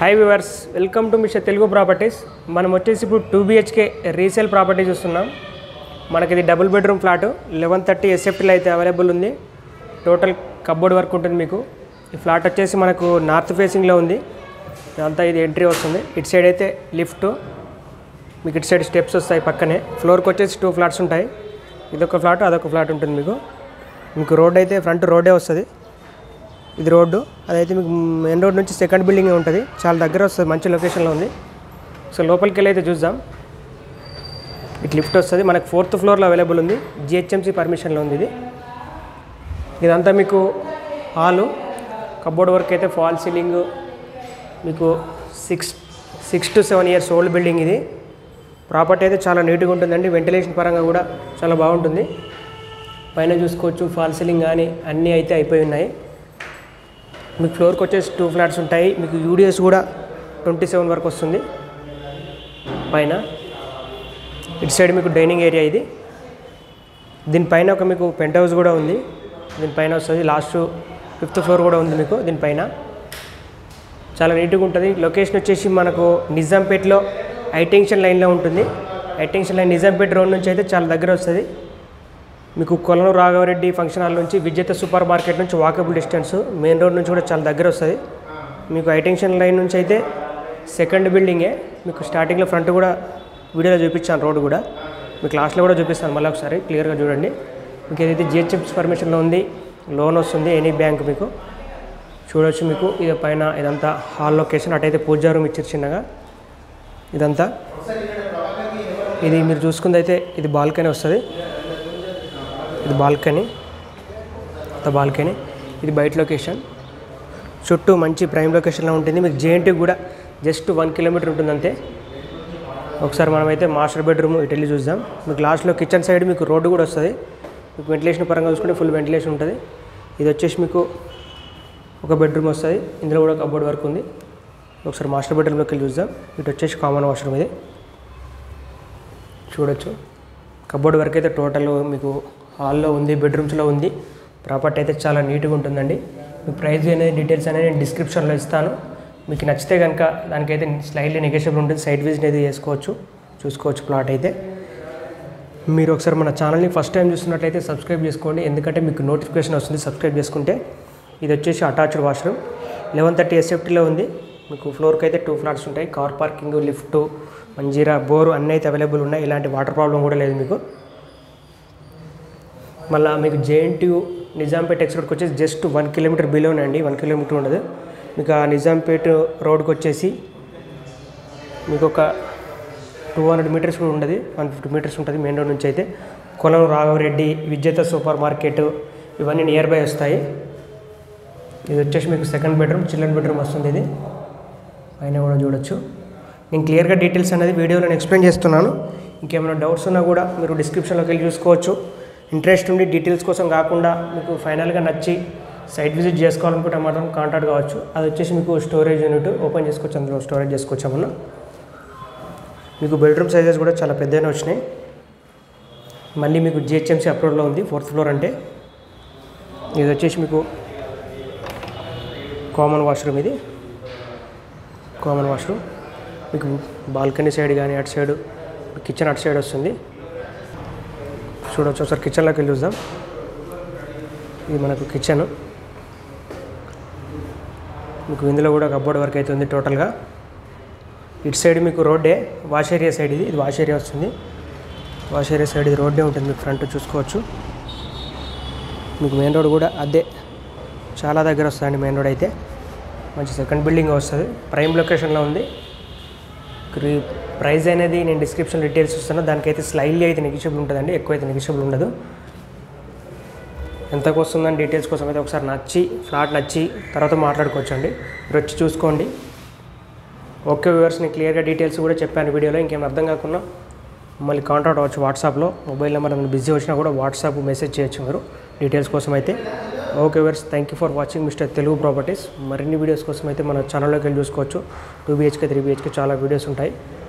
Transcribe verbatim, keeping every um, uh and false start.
High viewers welcome to mister Telugu properties మనం వచ్చేసి ఇప్పుడు टू बीएचके రీసేల్ ప్రాపర్టీ చూస్తున్నాం। మనకి ఇది double bedroom flat eleven thirty SFT లో అయితే అవైలబుల్ ఉంది। టోటల్ కబోర్డ్ వర్క్ ఉంటుంది మీకు। ఈ ఫ్లాట్ వచ్చేసి మనకు నార్త్ ఫేసింగ్ లో ఉంది। ఇదంతా ఇది ఎంట్రీ వస్తుంది। ఇటు సైడ్ అయితే లిఫ్ట్, మీకు ఇటు సైడ్ స్టెప్స్ వస్తాయి పక్కనే। ఫ్లోర్ కి వచ్చేసి టూ ఫ్లాట్స్ ఉంటాయి। ఇదొక ఫ్లాట్ అదొక ఫ్లాట్ ఉంటుంది మీకు। మీకు రోడ్ అయితే ఫ్రంట్ రోడే వస్తుంది। ఇది రోడ్డు అదైతే మీకు మెయిన్ రోడ్ నుంచి సెకండ్ బిల్డింగ్ ఉంటుంది, చాలా దగ్గర వస్తుంది, మంచి లొకేషన్లో ఉంది। సో లోపలికి వెళ్ళి అయితే చూద్దాం। ఇటు లిఫ్ట్ వస్తుంది, మనకు ఫోర్త్ ఫ్లోర్లో అవైలబుల్ ఉంది, జిహెచ్ఎంసీ పర్మిషన్లో ఉంది ఇది। ఇదంతా మీకు హాలు, కబోర్డ్ వర్క్ అయితే ఫాల్ సీలింగ్, మీకు six six to seven years old building ఇది। ప్రాపర్టీ అయితే చాలా నీట్గా ఉంటుందండి, వెంటిలేషన్ పరంగా కూడా చాలా బాగుంటుంది। పైన చూసుకోవచ్చు ఫాల్ సీలింగ్ కానీ అన్నీ అయితే అయిపోయి ఉన్నాయి। మీకు ఫ్లోర్కి వచ్చేసి టూ ఫ్లాట్స్ ఉంటాయి, మీకు యూడిఎస్ కూడా ట్వంటీ సెవెన్ వరకు వస్తుంది పైన। ఇటు సైడ్ మీకు డైనింగ్ ఏరియా ఇది। దీనిపైన ఒక మీకు పెంట్ హౌస్ కూడా ఉంది, దీనిపైన వస్తుంది, లాస్ట్ ఫిఫ్త్ ఫ్లోర్ కూడా ఉంది మీకు దీనిపైన। చాలా నీట్గా ఉంటుంది। లొకేషన్ వచ్చేసి మనకు నిజాంపేట్లో హైటెన్షన్ లైన్లో ఉంటుంది। హైటెన్షన్ లైన్ నిజాంపేట్ రోడ్ నుంచి అయితే చాలా దగ్గర వస్తుంది మీకు। కొలను రాఘవరెడ్డి ఫంక్షన్ హాల్ నుంచి విజేత సూపర్ మార్కెట్ నుంచి వాకబుల్ డిస్టెన్స్, మెయిన్ రోడ్ నుంచి కూడా చాలా దగ్గర వస్తుంది మీకు। హైటెన్షన్ లైన్ నుంచి అయితే సెకండ్ బిల్డింగే మీకు। స్టార్టింగ్లో ఫ్రంట్ కూడా వీడియోలో చూపించాను, రోడ్ కూడా మీకు లాస్ట్లో కూడా చూపిస్తాను, మళ్ళీ ఒకసారి క్లియర్గా చూడండి। మీకు ఏదైతే జిహెచ్ఎంసీ పర్మిషన్లో ఉంది, లోన్ వస్తుంది ఎనీ బ్యాంక్ మీకు చూడవచ్చు మీకు। ఇది పైన ఇదంతా హాల్ లొకేషన్, అటైతే పూజా రూమ్ ఇచ్చారు చిన్నగా ఇదంతా। ఇది మీరు చూసుకుంది అయితే ఇది బాల్కనీ వస్తుంది, ఇది బాల్కనీ అంత బాల్కనీ। ఇది బయట లొకేషన్, చుట్టూ మంచి ప్రైమ్ లొకేషన్లో ఉంటుంది మీకు। జేఎన్టీ కూడా జస్ట్ వన్ కిలోమీటర్ ఉంటుంది అంతే। ఒకసారి మనమైతే మాస్టర్ బెడ్రూమ్ ఇటు వెళ్ళి చూద్దాం। మీకు లాస్ట్లో కిచెన్ సైడ్ మీకు రోడ్డు కూడా వస్తుంది, మీకు వెంటిలేషన్ పరంగా చూసుకుంటే ఫుల్ వెంటిలేషన్ ఉంటుంది। ఇది వచ్చేసి మీకు ఒక బెడ్రూమ్ వస్తుంది, ఇందులో కూడా కబోర్డ్ వర్క్ ఉంది। ఒకసారి మాస్టర్ బెడ్రూమ్లోకి వెళ్ళి చూద్దాం। ఇటు వచ్చేసి కామన్ వాష్రూమ్ ఇది చూడొచ్చు। కబోర్డ్ వర్క్ అయితే టోటల్ మీకు హాల్లో ఉంది, బెడ్రూమ్స్లో ఉంది। ప్రాపర్టీ అయితే చాలా నీట్గా ఉంటుందండి। మీకు ప్రైస్ అనేది డీటెయిల్స్ అనేది నేను డిస్క్రిప్షన్లో ఇస్తాను, మీకు నచ్చితే కనుక దానికైతే స్లైడ్లీ నెగోషియబుల్ ఉంటుంది, సైట్ విజిట్ అయితే చేసుకోవచ్చు, చూసుకోవచ్చు ప్లాట్ అయితే। మీరు ఒకసారి మన ఛానల్ని ఫస్ట్ టైం చూస్తున్నట్లయితే సబ్స్క్రైబ్ చేసుకోండి, ఎందుకంటే మీకు నోటిఫికేషన్ వస్తుంది సబ్స్క్రైబ్ చేసుకుంటే। ఇది వచ్చేసి అటాచ్డ్ వాష్రూమ్ లెవెన్ థర్టీ ఎస్ఎఫ్టీలో ఉంది మీకు। ఫ్లోర్కి అయితే టూ ఫ్లాట్స్ ఉంటాయి, car parking, lift, Manjeera, bore అన్నీ అయితే అవైలబుల్ ఉన్నాయి, ఇలాంటి వాటర్ ప్రాబ్లం కూడా లేదు మీకు। మళ్ళీ మీకు జేఎన్టీయూ నిజాంపేట్ ఎక్స్రోడ్కి వచ్చేసి జస్ట్ వన్ కిలోమీటర్ బిలోనే అండి, వన్ కిలోమీటర్ ఉండదు మీకు। ఆ నిజాంపేట్ రోడ్కి వచ్చేసి మీకు ఒక టూ హండ్రెడ్ మీటర్స్ కూడా ఉండదు, వన్ ఫిఫ్టీ మీటర్స్ ఉంటుంది మెయిన్ రోడ్ నుంచి అయితే। కొలను రాఘవరెడ్డి, విజేత సూపర్ మార్కెట్ ఇవన్నీ నియర్ బై వస్తాయి। ఇది వచ్చేసి మీకు సెకండ్ బెడ్రూమ్, చిల్డ్రన్ బెడ్రూమ్ వస్తుంది ఇది, పైన కూడా చూడొచ్చు। నేను క్లియర్గా డీటెయిల్స్ అనేది వీడియోలో నేను ఎక్స్ప్లెయిన్ చేస్తున్నాను, ఇంకేమైనా డౌట్స్ ఉన్నా కూడా మీరు డిస్క్రిప్షన్లోకి వెళ్ళి చూసుకోవచ్చు। ఇంట్రెస్ట్ ఉండి డీటెయిల్స్ కోసం కాకుండా మీకు ఫైనల్గా నచ్చి సైట్ విజిట్ చేసుకోవాలనుకుంటే మాత్రం కాంటాక్ట్ కావచ్చు। అది వచ్చేసి మీకు స్టోరేజ్ యూనిట్ ఓపెన్ చేసుకోవచ్చు, అందులో స్టోరేజ్ చేసుకోవచ్చు ఏమన్నా। మీకు బెడ్రూమ్ సైజెస్ కూడా చాలా పెద్దగానే వచ్చినాయి, మళ్ళీ మీకు జిహెచ్ఎంసీ అప్రూవ్లో ఉంది, ఫోర్త్ ఫ్లోర్ అంటే। ఇది వచ్చేసి మీకు కామన్ వాష్రూమ్, ఇది కామన్ వాష్రూమ్ మీకు। బాల్కనీ సైడ్ కానీ అటు సైడ్ కిచెన్ అటు సైడ్ వస్తుంది చూడవచ్చు। ఒకసారి కిచెన్లోకి వెళ్ళి చూద్దాం। ఇది మనకు కిచెన్, మీకు ఇందులో కూడా కబోర్డ్ వర్క్ అయితే ఉంది టోటల్గా। ఇటు సైడ్ మీకు రోడ్డే, వాష్ ఏరియా సైడ్ ఇది, ఇది వాష్ ఏరియా వస్తుంది, వాష్ ఏరియా సైడ్ ఇది రోడ్డే ఉంటుంది మీకు, ఫ్రంట్ చూసుకోవచ్చు మీకు। మెయిన్ రోడ్ కూడా అదే చాలా దగ్గర వస్తుందండి మెయిన్ రోడ్ అయితే, మంచి సెకండ్ బిల్డింగ్ వస్తుంది, ప్రైమ్ లొకేషన్లో ఉంది। ప్రైస్ అనేది నేను డిస్క్రిప్షన్ డీటెయిల్స్ ఇస్తాను, దానికైతే స్లైడ్లీ అయితే నెగిషియబుల్ ఉంటుందండి, ఎక్కువ అయితే నెగిషియబుల్ ఉండదు। ఎంతకు వస్తుందని డీటెయిల్స్ కోసం అయితే ఒకసారి నచ్చి ఫ్లాట్ నచ్చి తర్వాత మాట్లాడుకోవచ్చు అండి, మీరు వచ్చి చూసుకోండి। ఓకే వ్యూవర్స్, నేను క్లియర్గా డీటెయిల్స్ కూడా చెప్పాను వీడియోలో, ఇంకేం అర్థం కాకుండా మళ్ళీ కాంటాక్ట్ అవ్వచ్చు వాట్సాప్లో, మొబైల్ నెంబర్ ఏమైనా బిజీ వచ్చినా కూడా వాట్సాప్ మెసేజ్ చేయొచ్చు మీరు డీటెయిల్స్ కోసం అయితే। Okay viewers, thank you for watching mister Telugu properties. మరిన్ని వీడియోస్ కోసం అయితే మన ఛానల్లోకి వెళ్ళి చూసుకోవచ్చు। టూ బీహెచ్కే త్రీ బీహెచ్కే చాలా వీడియోస్ ఉంటాయి।